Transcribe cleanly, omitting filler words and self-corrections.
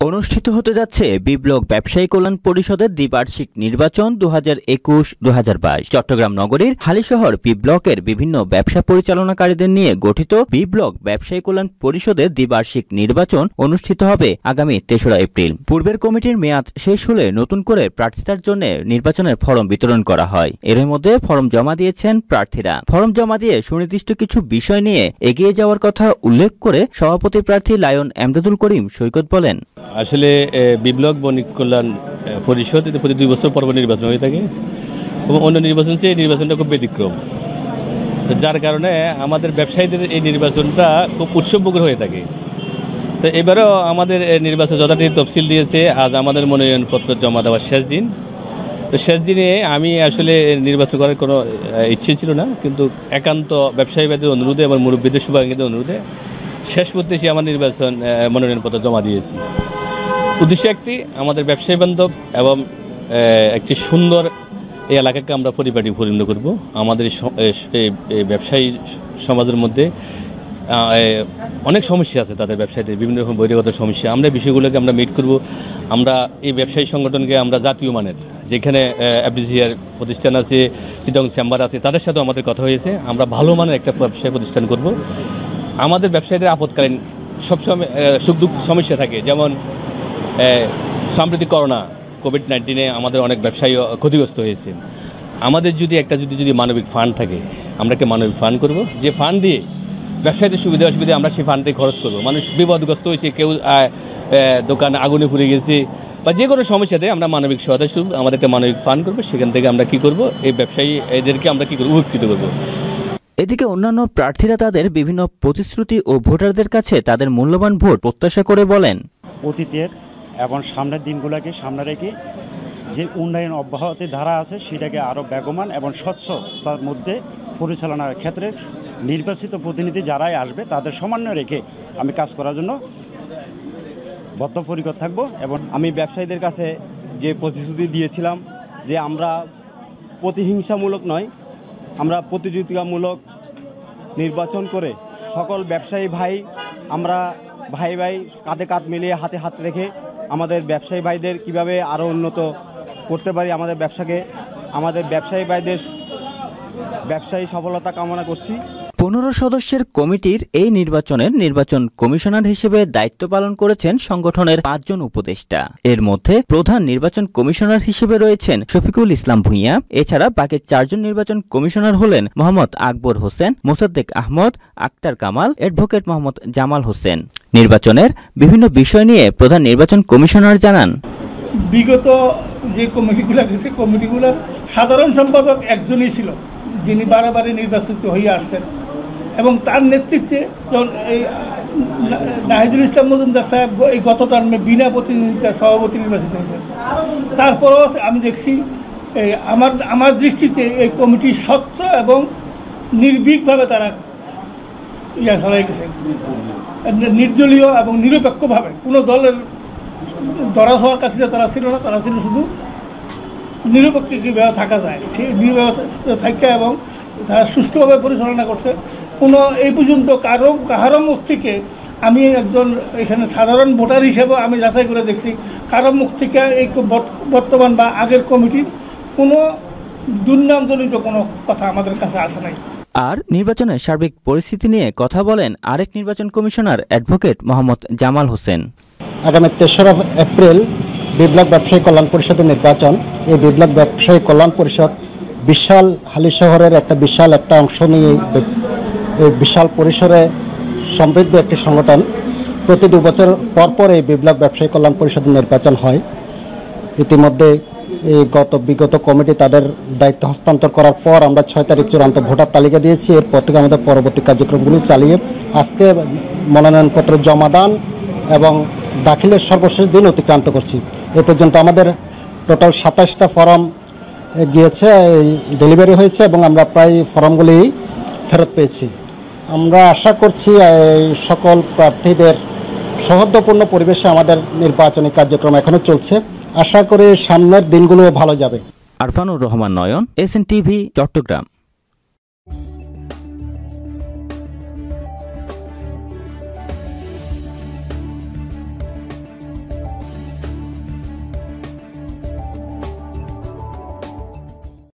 অনুষ্ঠিত হতে যাচ্ছে বি ব্লক ব্যবসায়ী কল্যাণ পরিষদের দ্বিবার্ষিক নির্বাচন 2021-2022। চট্টগ্রাম নগরীর হালিশহর বি ব্লকের বিভিন্ন ব্যবসা পরিচালনাকারীদের নিয়ে গঠিত বি ব্লক ব্যবসায়ী কল্যাণ পরিষদের দ্বিবার্ষিক নির্বাচন অনুষ্ঠিত হবে আগামী 3রা এপ্রিল। পূর্বের কমিটির মেয়াদ শেষ হলে নতুন করে প্রার্থিতার জন্য নির্বাচনের ফরম বিতরণ করা হয়। এর মধ্যে ফরম জমা দিয়েছেন প্রার্থীরা। ফরম জমা দিয়ে সুনির্দিষ্ট কিছু বিষয় নিয়ে এগিয়ে যাওয়ার কথা উল্লেখ করে সভাপতি প্রার্থী লায়ন এমদাদুল করিম সৈকত বলেন, আসলে বি ব্লক বণিক কল্যাণ পরিষদ এতে প্রতি 2 বছর পর নির্বাচন হয়ে থাকে এবং অন্য নির্বাচন চেয়ে এই নির্বাচনটা খুব ব্যতিক্রম। তো যার কারণে আমাদের ব্যবসায়ীদের এই নির্বাচনটা খুব উৎসবমুখর হয়ে থাকে। তো এবারও আমাদের নির্বাচন যথারীতি তফসিল দিয়েছে। আজ আমাদের মনোনয়নপত্র জমা দেওয়ার শেষ দিন। তো শেষ দিনে আমি আসলে নির্বাচন করার কোনো ইচ্ছে ছিল না, কিন্তু একান্ত ব্যবসায়ীদের অনুরোধে এবং মুরব্বীদের শুভাকাঙ্ক্ষীদের অনুরোধে শেষ করতে এসে আমার মনোনয়নপত্র জমা দিয়েছি। উদ্দেশ্য একটি, আমাদের ব্যবসায়ী বান্ধব এবং একটি সুন্দর এই এলাকাকে আমরা পরিপাটি পরিণত করব। আমাদের এই ব্যবসায়ী সমাজের মধ্যে অনেক সমস্যা আছে, তাদের ব্যবসায়ীদের বিভিন্ন রকম বহিরাগত সমস্যা। আমরা বিষয়গুলোকে আমরা মিট করব। আমরা এই ব্যবসায়ী সংগঠনকে আমরা জাতীয় মানের, যেখানে এফডিসিআর প্রতিষ্ঠান আছে, চিটং চেম্বার আছে, তাদের সাথেও আমাদের কথা হয়েছে। আমরা ভালো মানের একটা ব্যবসায়ী প্রতিষ্ঠান করব। আমাদের ব্যবসায়ীদের আপৎকালীন সবসময় সুখ দুঃখ সমস্যা থাকে, যেমন সাম্প্রতিক করোনা কোভিড-19 আমাদের অনেক ব্যবসায়ী ক্ষতিগ্রস্ত হয়েছে। আমাদের যদি মানবিক ফান্ড থাকে, আমরা একটা মানবিক ফান্ড করব, যে ফান্ড দিয়ে ব্যবসায়ীদের সুবিধা অসুবিধা আমরা সেই ফান্ড দিয়ে খরচ করব। মানুষ বিপদগ্রস্ত হয়েছে, কেউ দোকান আগুনে পুড়ে গেছে বা যে কোনো সমস্যাতে আমরা মানবিক সহায়তা শুরু আমাদের একটা মানবিক ফান্ড করবো। সেখান থেকে আমরা কি করব, এই ব্যবসায়ী এদেরকে আমরা কি করব, উপকৃত করব। এদিকে অন্যান্য প্রার্থীরা তাদের বিভিন্ন প্রতিশ্রুতি ও ভোটারদের কাছে তাদের মূল্যবান ভোট প্রত্যাশা করে বলেন, অতীতের এবং সামনের দিনগুলোকে সামনে রেখে যে উন্নয়ন অব্যাহতি ধারা আছে সেটাকে আরও বেগবান এবং স্বচ্ছতার মধ্যে পরিচালনার ক্ষেত্রে নির্বাচিত প্রতিনিধি যারাই আসবে তাদের সমন্বয় রেখে আমি কাজ করার জন্য বদ্ধপরিকর থাকব। এবং আমি ব্যবসায়ীদের কাছে যে প্রতিশ্রুতি দিয়েছিলাম যে আমরা প্রতিহিংসামূলক নয়, আমরা প্রতিযোগিতামূলক নির্বাচন করে সকল ব্যবসায়ী ভাই, আমরা ভাই কাঁধে কাঁধ মিলিয়ে হাতে হাত রেখে আমাদের ব্যবসায়ী ভাইদের কিভাবে আরও উন্নত করতে পারি, আমাদের ব্যবসাকে, আমাদের ব্যবসায়ী ভাইদের ব্যবসায়ী সফলতা কামনা করছি। 15 সদস্যের কমিটির এই নির্বাচন কমিশনার হিসেবে দায়িত্ব পালন করেছেন সংগঠনের 5 জন উপদেষ্টা। এর মধ্যে প্রধান নির্বাচন কমিশনার হিসেবে রয়েছেন শফিকুল ইসলাম ভূঁইয়া। এছাড়া বাকি 4 জন নির্বাচন কমিশনার হলেন মোহাম্মদ আকবর হোসেন, মোসাদ্দেক আহমদ, আক্তার কামাল, অ্যাডভোকেট মোহাম্মদ জামাল হোসেন। নির্বাচনের বিভিন্ন বিষয় নিয়ে প্রধান নির্বাচন কমিশনার জানান, বিগত যে কমিটিগুলো গেছে, কমিটিগুলোর সাধারণ সম্পাদক একজনই ছিল, যিনি বারে নির্বাচিত হয়ে আসছেন এবং তার নেতৃত্বে এই নাহিদুল ইসলাম মজুমদার সাহেব এই গত টার্মে বিনা প্রতিনিধিতার সভাপতি নির্বাচিত হয়েছেন। তারপরেও আমি দেখছি আমার দৃষ্টিতে এই কমিটি স্বচ্ছ এবং নির্ভীকভাবে তারা চালাই গেছে, নির্দলীয় এবং নিরপেক্ষভাবে। কোনো দলের দরাজ হওয়ার কাছে তারা ছিল না, তারা ছিল শুধু নিরপেক্ষ কীভাবে থাকা যায় সেই নিরপেক্ষ থাকা, এবং তারা সুষ্ঠুভাবে পরিচালনা করছে। কোনো এই পর্যন্ত কারো মুখ থেকে আমি একজন এখানে সাধারণ ভোটার হিসেবে আমি যাচাই করে দেখছি, কারো মুখ থেকে এই বর্তমান বা আগের কমিটির কোনো দুর্নামজনিত কোনো কথা আমাদের কাছে আসে নাই। আর নির্বাচনের সার্বিক পরিস্থিতি নিয়ে কথা বলেন আরেক নির্বাচন কমিশনার অ্যাডভোকেট মোহাম্মদ জামাল হোসেন। আগামী 3রা এপ্রিল বি ব্লক ব্যবসায়ী কল্যাণ পরিষদের নির্বাচন। এই বি ব্লক ব্যবসায়ী কল্যাণ পরিষদ বিশাল হালিশহরের একটা অংশ নিয়ে এই বিশাল পরিসরে সমৃদ্ধ একটি সংগঠন। প্রতি 2 বছর পর এই বি ব্লক ব্যবসায়ী কল্যাণ পরিষদের নির্বাচন হয়। ইতিমধ্যে এই বিগত কমিটি তাদের দায়িত্ব হস্তান্তর করার পর আমরা 6 তারিখ চূড়ান্ত ভোটার তালিকা দিয়েছি। এরপর থেকে আমাদের পরবর্তী কার্যক্রমগুলি চালিয়ে আজকে মনোনয়নপত্র জমাদান এবং দাখিলের সর্বশেষ দিন অতিক্রান্ত করছি। এ পর্যন্ত আমাদের টোটাল 27টা ফর্ম গিয়েছে, ডেলিভারি হয়েছে এবং আমরা প্রায় ফর্মগুলি ফেরত পেয়েছি। আমরা আশা করছি সকল প্রার্থীদের সৌহার্দ্যপূর্ণ পরিবেশে আমাদের নির্বাচনী কার্যক্রম এখনো চলছে। আশা করি সামনের দিনগুলো ভালো যাবে। আরফানুর রহমান নয়ন, SN TV, চট্টগ্রাম।